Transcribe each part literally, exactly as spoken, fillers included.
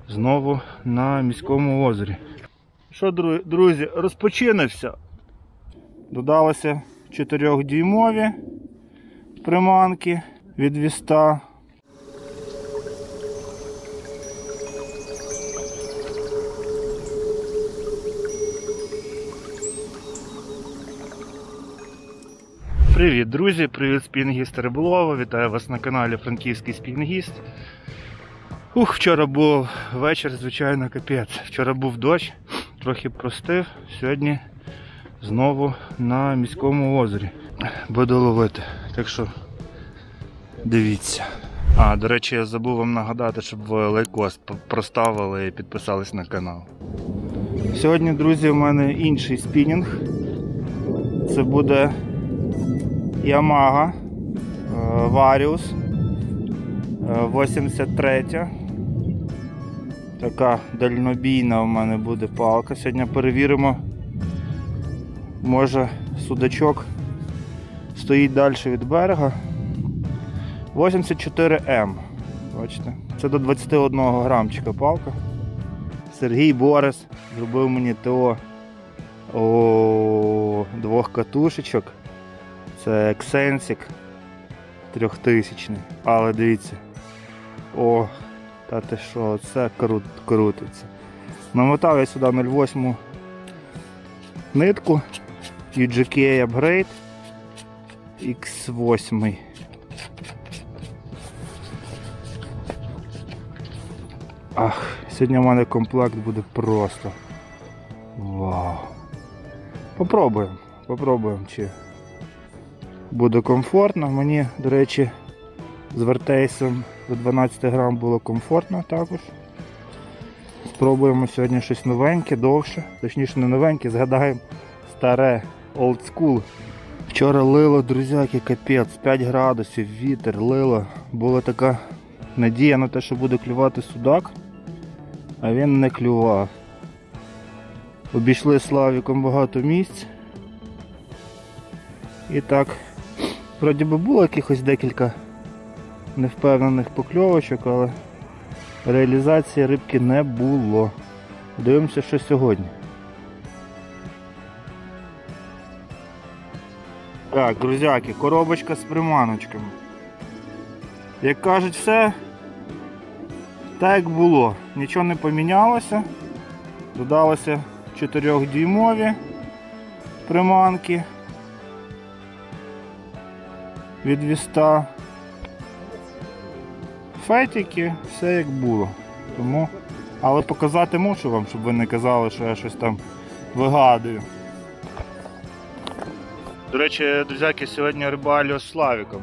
Знову на міському озері. Що, друзі, розпочинився. Додалося чотирьохдюймові приманки від Віста. Привіт, друзі! Привіт, спінгіст Риболова! Вітаю вас на каналі Франківський спінгіст. Ух, вчора був вечір, звичайно, капець. Вчора був дощ, трохи простив. Сьогодні знову на міському озері буду ловити. Так що дивіться. А, до речі, я забув вам нагадати, щоб ви лайкос проставили і підписались на канал. Сьогодні, друзі, у мене інший спінінг. Це буде Yamaha Varius вісімдесят три. Така дальнобійна у мене буде палка. Сьогодні перевіримо, може судачок стоїть далі від берега. вісімдесят чотири ем. Бачите? Це до двадцяти одного грамчика палка. Сергій Борис зробив мені ТО о двох катушечок. Це Ексенсік трьохтисячний. Але дивіться. О, та ти що, це крут, крутиться. Намотав я сюди нуль вісім нитку ю джі кей Upgrade ікс вісім. Ах, сьогодні в мене комплект буде просто вау. Попробуємо, попробуємо, чи буде комфортно. Мені, до речі, з вертейсом до дванадцяти грам було комфортно також. Спробуємо сьогодні щось новеньке, довше. Точніше не новеньке, згадаємо старе, old school. Вчора лило, друзяки, капець, п'ять градусів, вітер, лило. Була така надія на те, що буде клювати судак, а він не клював. Обійшли з Славіком багато місць. І так, вроді би було якихось декілька невпевнених покльовочок, але реалізації рибки не було. Дивимося, що сьогодні. Так, друзяки, коробочка з приманочками. Як кажуть, все так як було. Нічого не помінялося. Додалося чотирьохдюймові приманки від Віста. Фетики, все як було. Тому, але показати мушу вам, щоб ви не казали, що я щось там вигадую. До речі, друзяки, сьогодні рибалю з Славіком.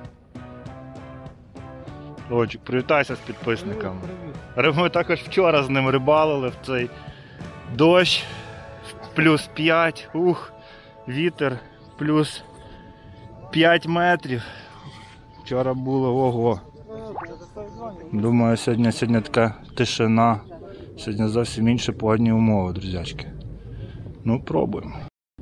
Лочик, привітайся з підписниками. Ми також вчора з ним рибалили в цей дощ, плюс п'ять, ух, вітер, плюс п'ять метрів. Вчора було ого. Думаю, сьогодні, сьогодні така тишина. Сьогодні зовсім інші погодні умови, друзячки. Ну, пробуємо.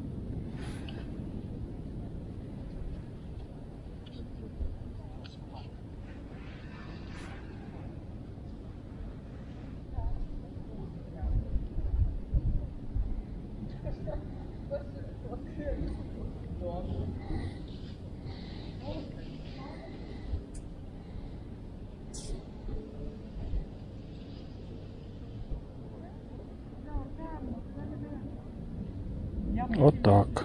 Отак.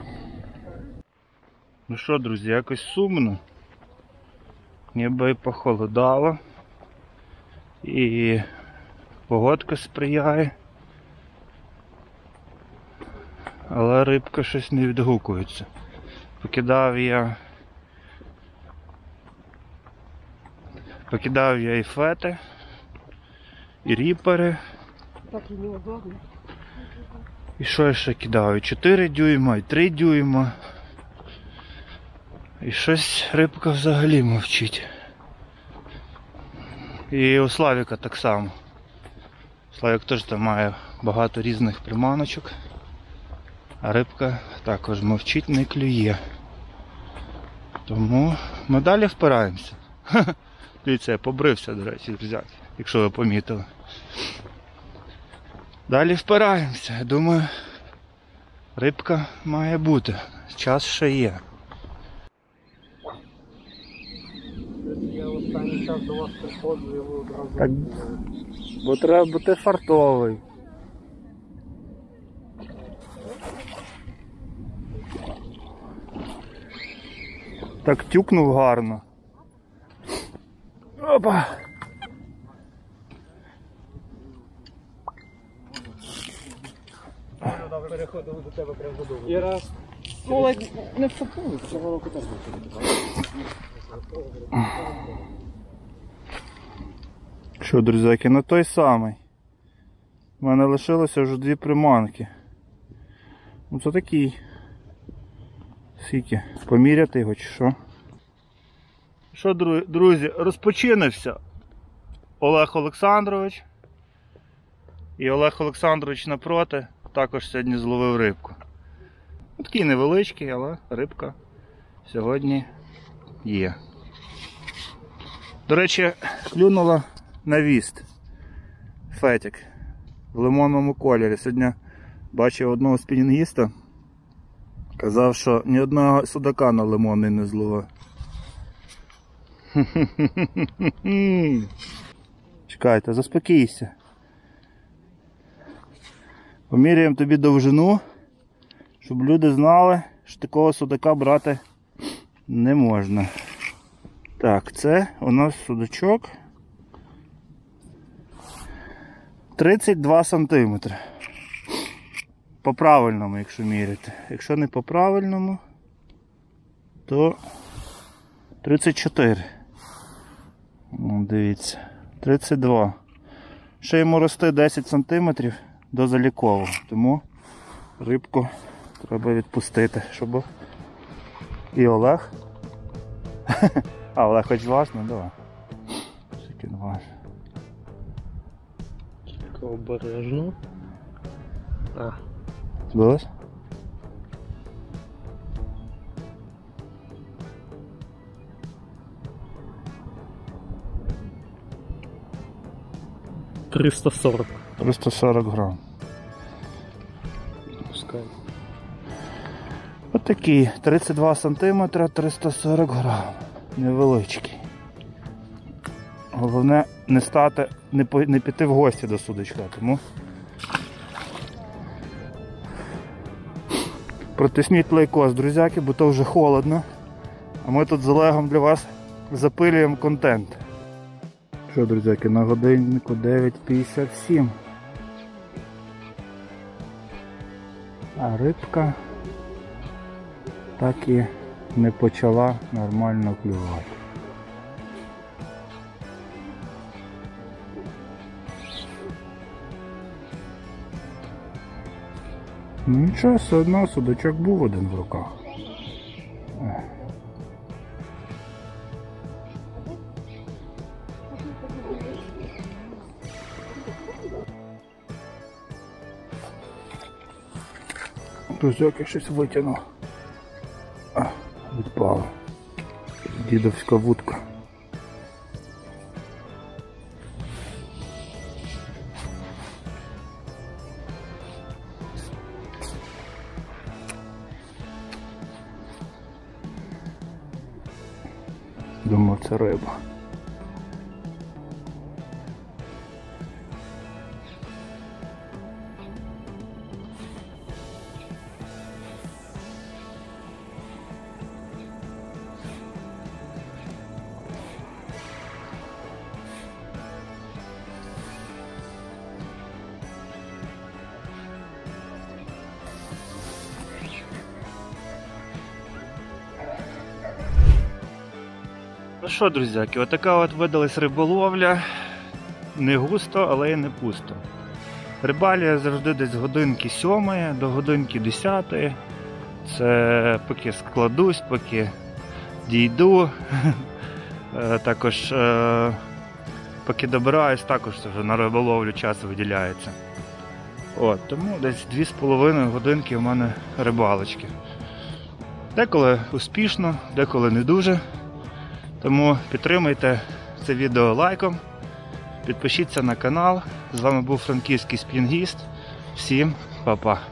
Ну що, друзі, якось сумно. Ніби і похолодало. І погодка сприяє. Але рибка щось не відгукується. Покидав я... Покидав я і фети, і ріпери. Так і неудобно. І що я ще кидав? І чотири дюйма, і три дюйма. І щось рибка взагалі мовчить. І у Славіка так само. Славік теж там має багато різних приманочок. А рибка також мовчить, не клює. Тому ми далі впираємося. Дивіться, я побрився, до речі, друзі, якщо ви помітили. Далі впираємося. Я думаю, рибка має бути. Час ще є. Я останній час до вас приходжу, і ви одразу... Так, бо треба бути фартовий. Так тюкнув гарно. Опа! Переходили до тебе прямо додому. І раз. Ну, але не впопали, цього року теж не. Що, друзяки, на той самий. У мене лишилося вже дві приманки. Оце такий. Скільки? Поміряти його чи що? Що, друзі, розпочинився Олег Олександрович. І Олег Олександрович напроти також сьогодні зловив рибку. Такий невеличкий, але рибка сьогодні є. До речі, клюнула на віст. Фетик в лимонному кольорі. Сьогодні бачив одного спінінгіста. Казав, що ні одного судака на лимонний не зловив. Чекайте, заспокійся. Поміряємо тобі довжину, щоб люди знали, що такого судака брати не можна. Так, це у нас судачок тридцять два сантиметри. По правильному, якщо міряти. Якщо не по правильному, то тридцять чотири. О, дивіться, тридцять два. Ще йому росте десять сантиметрів до залікового, тому рибку треба відпустити, щоб і Олег. А, Олег хоч важно, давай. Тільки не важно. Тільки обережно. А. Збилось? триста сорок. триста сорок грам. Пускай. Отакий, тридцять два сантиметри, триста сорок грам. Невеличкий. Головне не стати, не, по, не піти в гості до судочка, тому протисніть лайкос, друзяки, бо то вже холодно. А ми тут з Олегом для вас запилюємо контент. Що, друзяки, на годиннику дев'ять п'ятдесят сім. А рибка так і не почала нормально клювати. Ну нічого, все одно судачок був один в руках. Друзяк, я щось витягнув. А, відпало. Дідовська вудка. Думав, це риба. Ну що, друзяки, отака от видалась риболовля. Не густо, але й не пусто. Рибалія завжди десь годинки сьомої до годинки десятої. Це поки складусь, поки дійду. Також поки добираюсь, також вже на риболовлю час виділяється. От, тому десь дві з половиною годинки в мене рибалочки. Деколи успішно, деколи не дуже. Тому підтримуйте це відео лайком, підпишіться на канал. З вами був франківський спінгіст. Всім па-па.